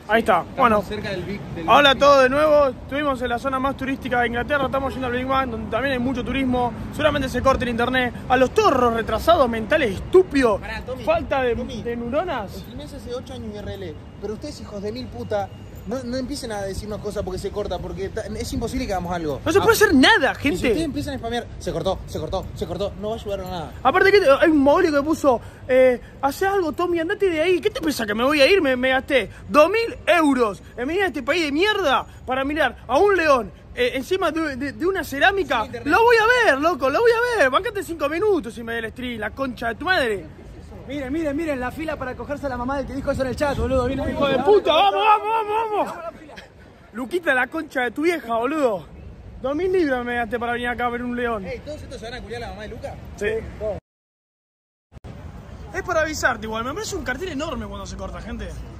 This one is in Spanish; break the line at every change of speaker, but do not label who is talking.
Ahí está. Bueno,
cerca del
hola a todos de nuevo. Estuvimos en la zona más turística de Inglaterra. Estamos yendo al Big Bang, donde también hay mucho turismo. Seguramente se corte el internet. A los torros retrasados mentales estúpidos. Falta de neuronas.
Streamé hace 8 años IRL, pero ustedes, hijos de mil puta, no empiecen a decirnos cosas porque se corta, porque es imposible que hagamos algo.
No se puede hacer nada, gente.
Y si ustedes empiezan a spamear, se cortó, no va a ayudar a nada.
Aparte que hay un mogólico que puso, hace algo, Tommy, andate de ahí. ¿Qué te pensás que me voy a ir? Me gasté 2.000 euros en venir a este país de mierda para mirar a un león encima de una cerámica. Lo voy a ver, loco, lo voy a ver. Bancate 5 minutos y me dé el stream, la concha de tu madre.
Miren, la fila para cogerse a la mamá del que dijo eso en el chat, boludo. Miren,
¡Hijo de puta! ¡Vamos! Luquita, la concha de tu vieja, boludo. 2.000 libras me gasté para venir acá a ver un león.
¿Todos estos se van a culiar a la mamá de Luca?
Sí. Es para avisarte igual, me parece un cartel enorme cuando se corta, gente.